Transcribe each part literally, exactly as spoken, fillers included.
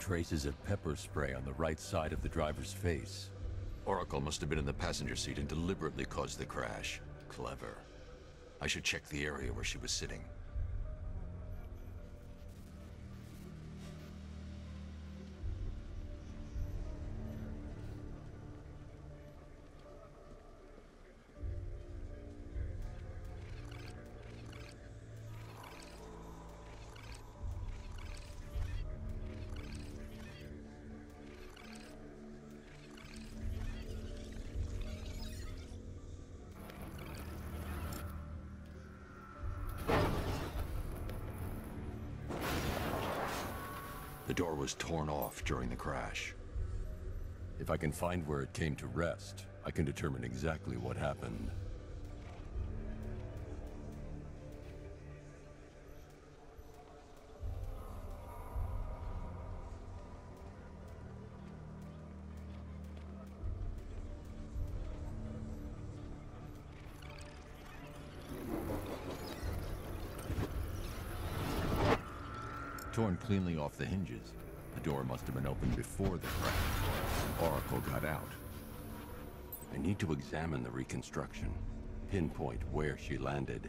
traces of pepper spray on the right side of the driver's face. Oracle must have been in the passenger seat and deliberately caused the crash. Clever. I should check the area where she was sitting. The door was torn off during the crash. If I can find where it came to rest, I can determine exactly what happened. Torn cleanly off the hinges. The door must have been opened before the crash. Oracle got out. I need to examine the reconstruction, pinpoint where she landed.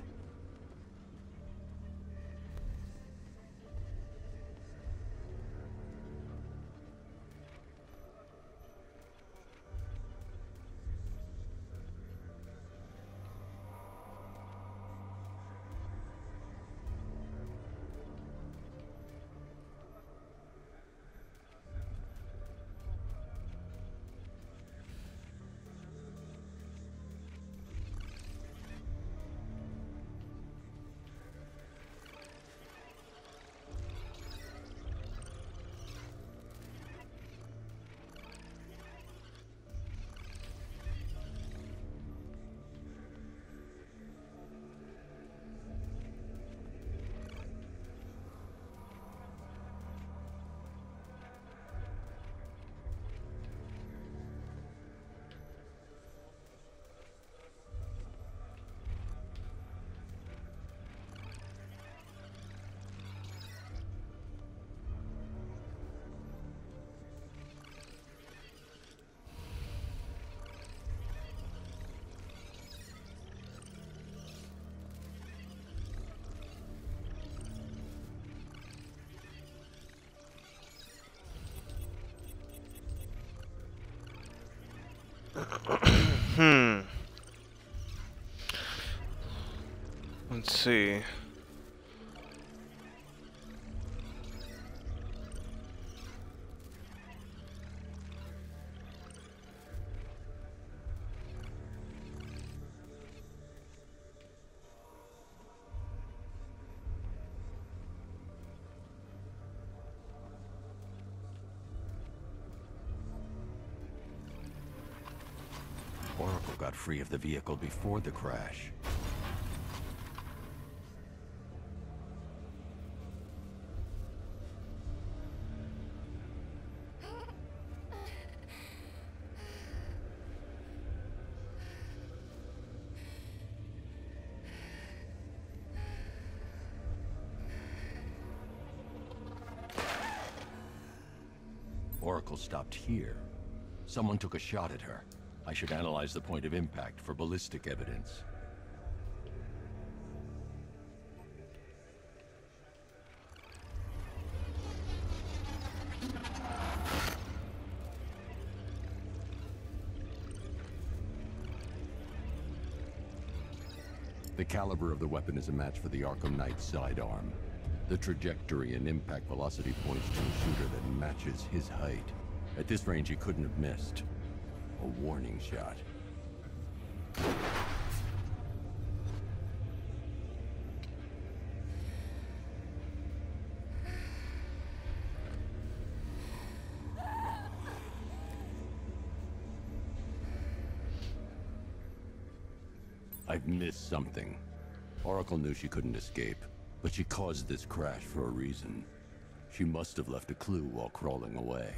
Hmm. Let's see. Oracle got free of the vehicle before the crash. Oracle stopped here. Someone took a shot at her. I should analyze the point of impact for ballistic evidence. The caliber of the weapon is a match for the Arkham Knight's sidearm. The trajectory and impact velocity points to a shooter that matches his height. At this range, he couldn't have missed. A warning shot. I've missed something. Oracle knew she couldn't escape, but she caused this crash for a reason. She must have left a clue while crawling away.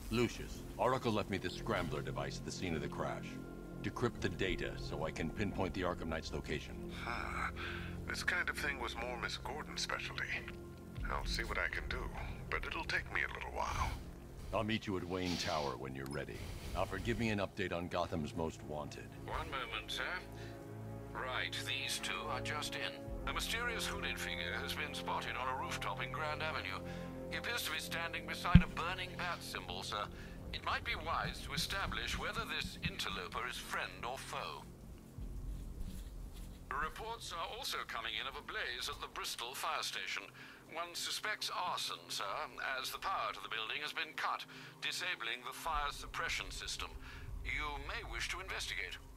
Lucius, Oracle left me the scrambler device at the scene of the crash. Decrypt the data so I can pinpoint the Arkham Knight's location. Ah, this kind of thing was more Miss Gordon's specialty. I'll see what I can do, but it'll take me a little while. I'll meet you at Wayne Tower when you're ready. Alfred, give me an update on Gotham's Most Wanted. One moment, sir. Right, these two are just in. A mysterious hooded figure has been spotted on a rooftop in Grand Avenue. He appears to be standing beside a burning bat symbol, sir. It might be wise to establish whether this interloper is friend or foe. Reports are also coming in of a blaze at the Bristol fire station. One suspects arson, sir, as the power to the building has been cut, disabling the fire suppression system. You may wish to investigate.